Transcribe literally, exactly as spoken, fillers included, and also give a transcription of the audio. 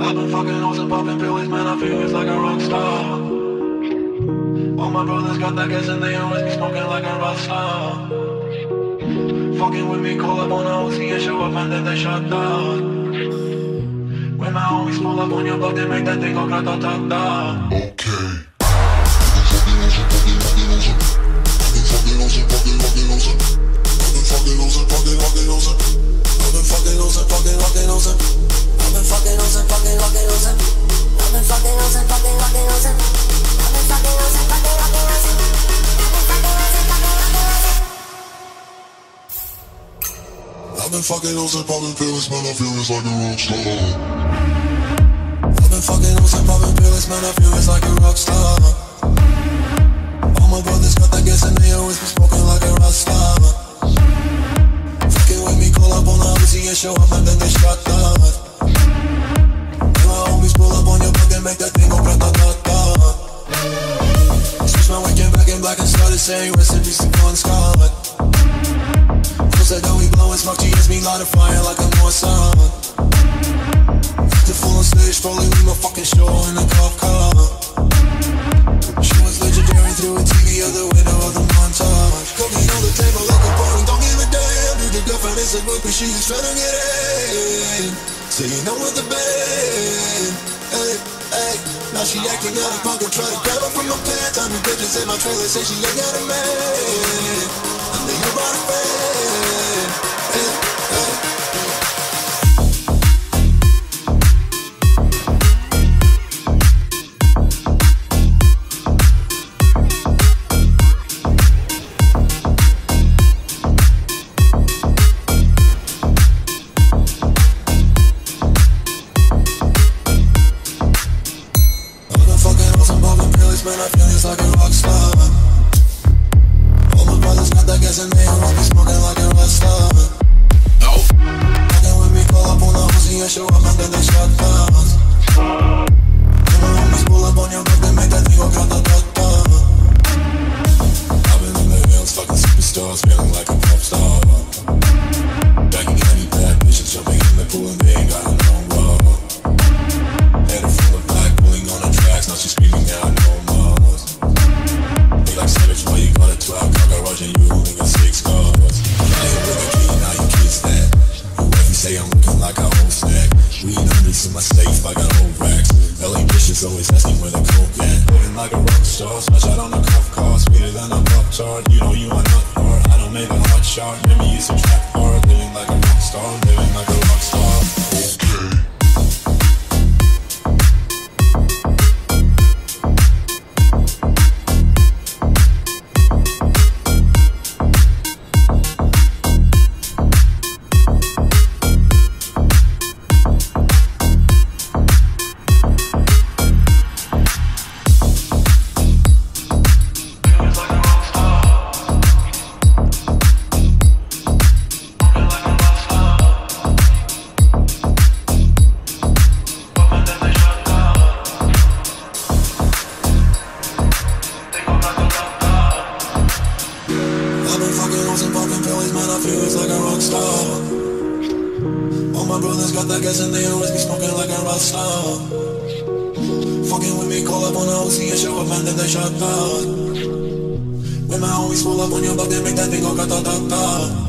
I've been fucking hoes and popping pills, man, I feel it's like a rock star. All my brothers got that gas and they always be smoking like a rock star. Fucking with me, call up on a O C and show up and then they shut down. When my homies pull up on your block, they make that thing go grata-ta-ta. Okay. I've been fucking hoes and popping pills, man, I feel it's like a rock star. I've been fucking hoes and popping pills, man, I feel it's like a rock star. All my brothers got that gas and they always be smoking like a rock star. Fucking with me, call up on the Uzi and show up and then they shut down. And my homies pull up on your block and make that thing go grata-ta-ta. Switch my weekend back in black and started saying recipes to Bon Scott. Said that we blowin' smoke, she hits me light a fire like a Mossad. The full on stage, rolling with my fucking show in a cop car. She was legendary through a T V out the window of the montage. Cooking on the table like a party, don't give a damn. Dude, the girlfriend is a groupie, she is tryna get in. Singing on with the band. Hey, hey. Now she acting out of pocket, try to grab her from my pants. I'm in bitches in my trailer, say she ain't got a man. I think about a fan. Man, I feel it's like a rock star. All my brothers got that gas and they always be smoking like a rock star. No. Fucking with me, call up on the Uzi and show up and then they shut down. And my homies pull up on your block, they make that thing go grata-ta-ta. I've been in the hills, fucking superstars, feeling like a pop star. Banging candy bad bitches, jumping in the pool and they ain't got no love. Head full of black, pulling on the tracks, now she's screaming out no more. Like savage, why you got a twelve cockroach and you holding a six cars. I ain't with a key, now you kiss that. Your wifey say I'm looking like a whole snack. Weed hundreds in my safe, I got old racks. L A bitches always asking where the coke at. Living like a rock star, smash out on a cuff car. Sweeter than a pop tart, you know you are not hard. I don't make a hot shot, let me use a trap hard. Living like a rock star, living like a rock star. Okay. All my brothers got that gas and they always be smoking like a rock star. Fucking with me, call up on the O C and show up and then they shut down. When my homies pull up on your block, they make that thing go grata-ta-ta.